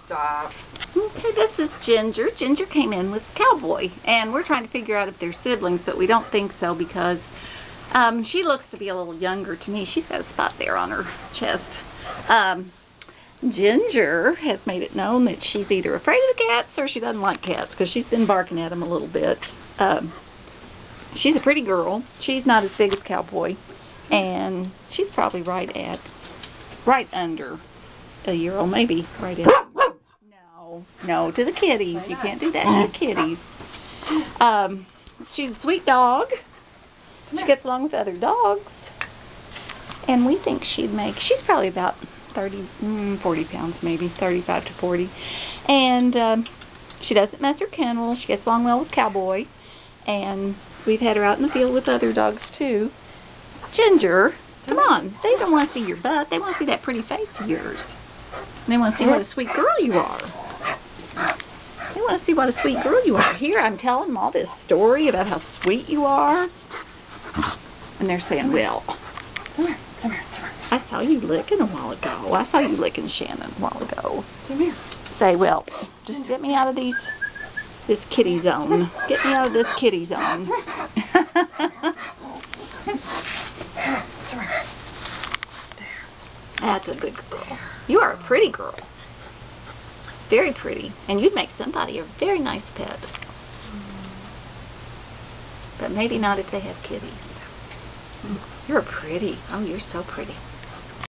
Stop. Okay, this is Ginger. Ginger came in with Cowboy, and we're trying to figure out if they're siblings, but we don't think so because she looks to be a little younger to me. She's got a spot there on her chest. Ginger has made it known that she's either afraid of the cats or she doesn't like cats because she's been barking at them a little bit. She's a pretty girl. She's not as big as Cowboy, and she's probably right under a year old, maybe right at. No, to the kitties. You can't do that to the kitties. She's a sweet dog. She gets along with other dogs, and we think she's probably about 40 pounds, maybe 35 to 40, and she doesn't mess her kennel. She gets along well with Cowboy, and we've had her out in the field with other dogs too. Ginger, come on. They don't want to see your butt. They want to see that pretty face of yours. They want to see what a sweet girl you are. They want to see what a sweet girl you are. Here, I'm telling them all this story about how sweet you are, and they're saying, well, Come here. I saw you licking a while ago. I saw you licking Shannon a while ago. Come here. Say, well, just get me out of this kitty zone. Get me out of this kitty zone. That's a good girl. You are a pretty girl. Very pretty. And you'd make somebody a very nice pet. But maybe not if they have kitties. You're pretty. Oh, you're so pretty.